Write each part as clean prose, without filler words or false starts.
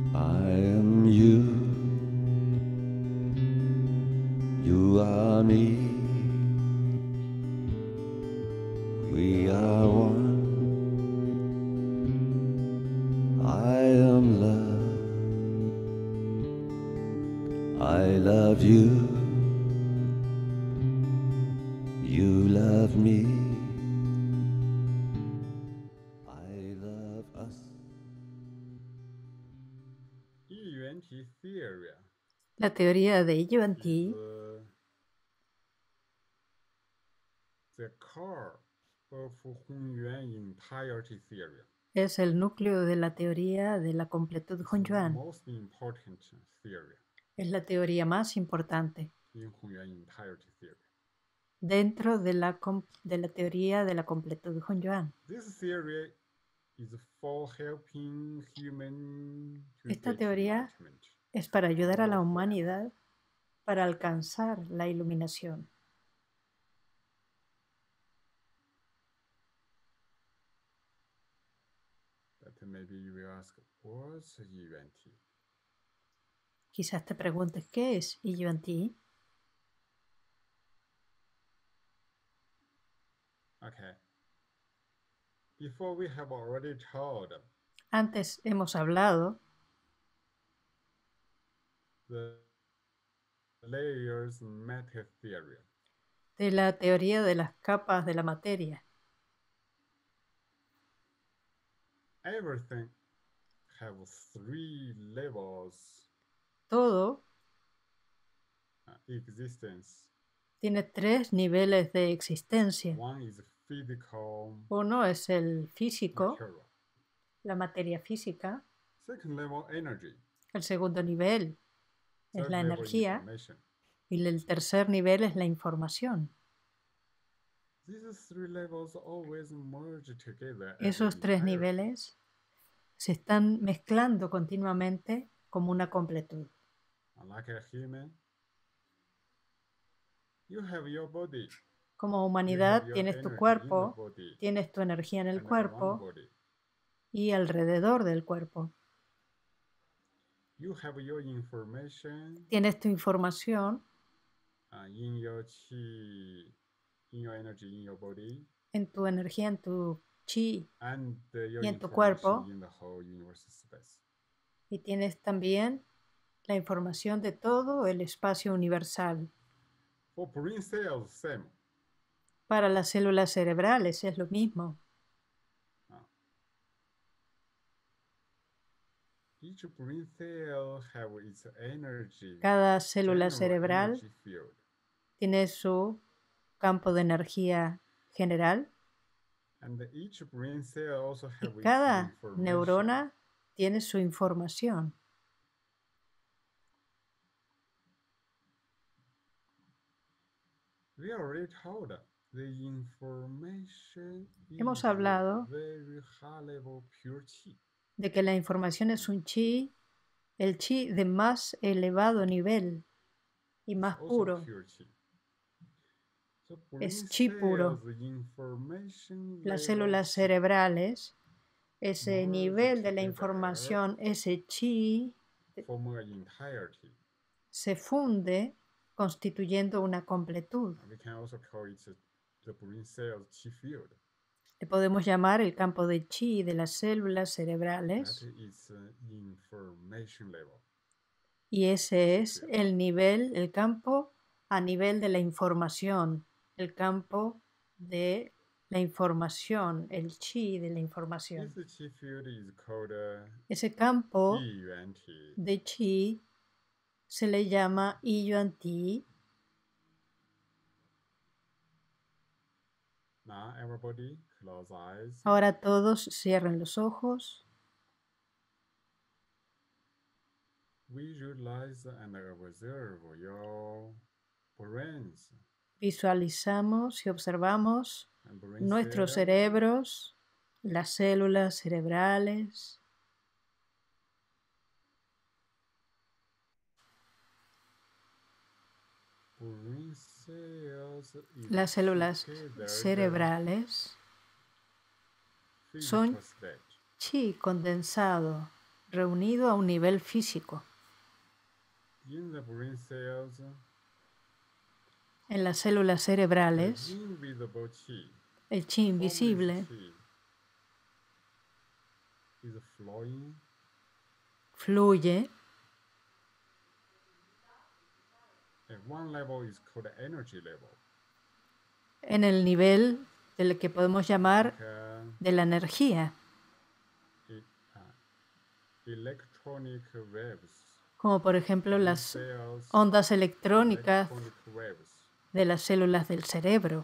I am you, you are me, we are one. I am love, I love you, you love me, I love us. 一元体 theory La teoría de Yuan is Ti the core of Hongyuan entirety theory. es el núcleo de la teoría de la completud It's the Hongyuan. most important theory Es la teoría más importante in Hongyuan entirety theory. dentro de la teoría de la completud Hongyuan. This theory is for helping human to Esta get teoría enlightenment. es para ayudar a la humanidad para alcanzar la iluminación. But maybe you will ask, what's Yuan Ti? Quizás te preguntes qué es Yuan Ti. Okay. Before we have already told Antes hemos hablado the layers matter theory. de la teoría de las capas de la materia. Everything have 3 levels Todo existence. tiene 3 niveles de existencia. One is physical Uno es el físico, material. la materia física. Second level energy. El segundo nivel es Third la level energía. information. Y el tercer nivel es la información. These 3 levels always merge together. Esos 3 niveles se están mezclando continuamente como una completud. Like a human, you have your body. Como humanidad your tienes tu energy cuerpo, in the body tienes tu energía en el and around cuerpo body. y alrededor del cuerpo. You have your information Tienes tu información in your chi, in your energy in your body, en tu energía, en tu chi and your y en tu information cuerpo. in the whole universe space. Y tienes también la información de todo el espacio universal. For brain cells, same. Para las células cerebrales es lo mismo. Each brain cell have its energy. Cada célula general cerebral energy field. tiene su campo de energía general And each brain cell also y have its cada information. neurona tiene su información. We already told the information Hemos is hablado very high level pure chi. de que la información es un chi, el chi de más elevado nivel y más Also puro. pure chi. So Es brain chi puro. cells, information Las level células chi cerebrales, ese merge nivel de la together información, ese chi, form an entirety. se funde constituyendo una completud. We can also call it the brain cells chi field. Le podemos llamar el campo de chi de las células That cerebrales is information level. y ese es el nivel, el campo a nivel de la información, el campo de la información, el chi de la información. This chi field is called Ese campo Yiyuan Ti. de chi se le llama Yuan Ti. Now everybody close eyes. Ahora todos cierren los ojos. Visualize and observe your brains Visualizamos y observamos and brain nuestros cells. cerebros, las células cerebrales. Brain cells is Las células together cerebrales the son physical state. chi condensado reunido a un nivel físico. In the brain cells, En las células the cerebrales, invisible qi, el chi formless invisible qi, is flowing fluye. at one level is called energy level. En el nivel del que podemos llamar Like, de la energía, e- electronic waves. como por ejemplo Brain las cells, ondas electrónicas electronic waves. de las células del cerebro.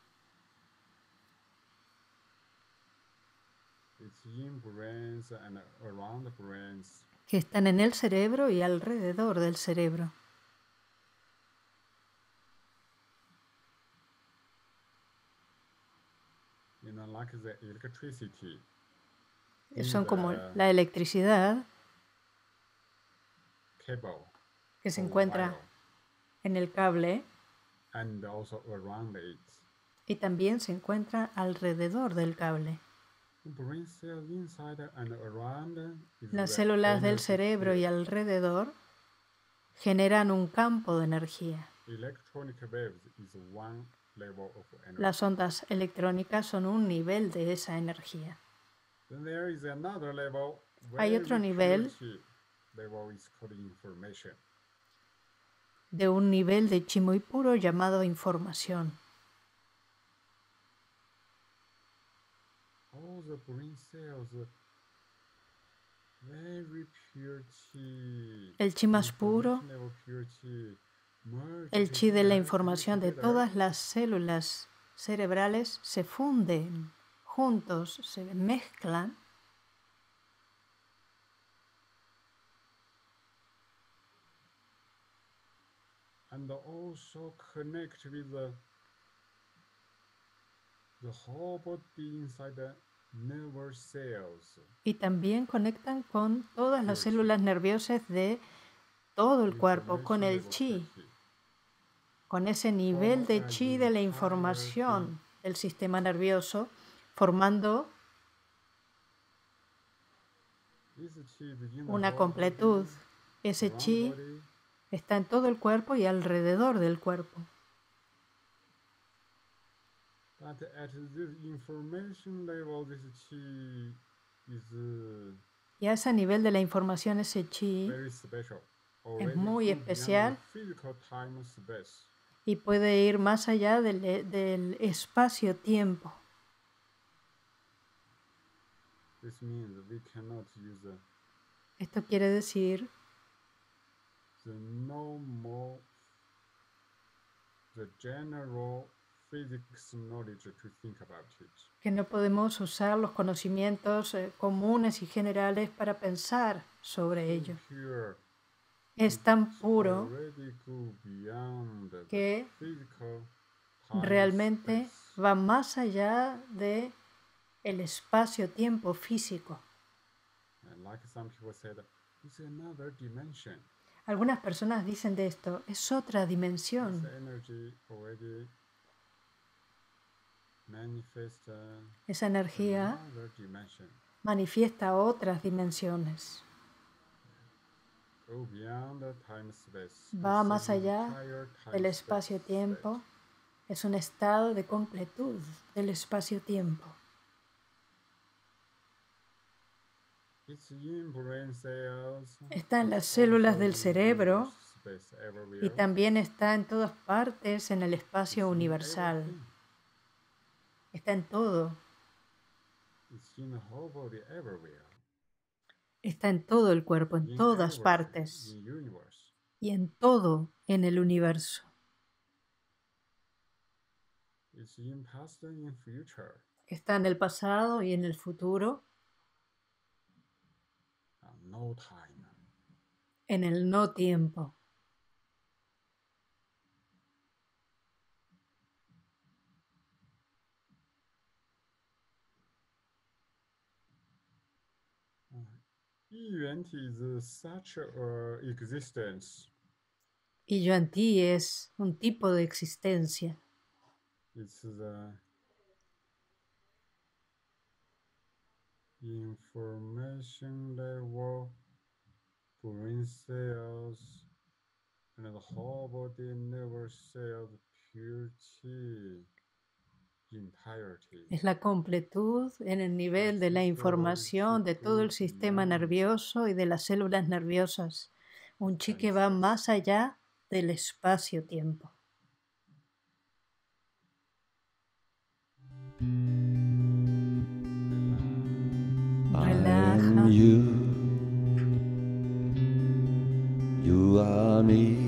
It's in brains and around brains. Que están en el cerebro y alrededor del cerebro. Like the electricity. Son como the la electricidad cable que se or encuentra wire, en el cable and also around it. y también se encuentra alrededor del cable. Brain cells inside and around is Las the células del energy cerebro y field. alrededor generan un campo de energía. Electronic waves is one level of energy. Las ondas electrónicas son un nivel de esa energía. Then there is another level. Hay otro nivel Level is called information. de un nivel de chi muy puro llamado información. All the brain cells, very pure chi. El chi más puro, Information level pure chi, merge el chi de la together, información de together. todas las células cerebrales se funden juntos, se mezclan And also connect with the whole body inside the nervous cells. y también conectan con todas las Pure chi. células nerviosas de todo el cuerpo, con Information el level chi, pure chi. con ese nivel de chi de la información del sistema nervioso, formando This chi is in the una whole completud. body, Ese around the chi body. está en todo el cuerpo y alrededor del cuerpo. But at this information level, this chi is Y a ese nivel de la información, ese chi very special. es Already muy go beyond especial the physical time space. y puede ir más allá del espacio-tiempo. This means we cannot use Esto quiere decir the normal, the general physics knowledge to think about it. que no podemos usar los conocimientos comunes y generales para pensar sobre ello. Pure, Es tan puro already go beyond the que physical time realmente space. va más allá de el espacio-tiempo físico. And like some people said, it's another dimension. Algunas personas dicen de esto, es otra This dimensión. energy already manifests Esa energía another dimension. manifiesta otras dimensiones. Go beyond the time space. Va It's más an allá entire time del space espacio-tiempo. state. Es un estado de completud del espacio-tiempo. It's in brain cells. Está en las It's células also del in cerebro space y everywhere. también está en todas partes en el It's espacio in universal. everything. Está en todo. It's in the whole body everywhere. Está en todo el cuerpo, en In todas everything, partes in universe. y en todo en el universo. It's in past and in future. Está en el pasado y en el futuro, No time. en el no tiempo. Yuanti is such a existence. Y Yuan Ti es un tipo de existencia. It's the information level, brain cells, and the whole body nervous cells, pure chi entirety. Es la completud en el nivel de la información de todo el sistema nervioso y de las células nerviosas. Un chi que va más allá del espacio-tiempo. I Relaja. am you. You are me.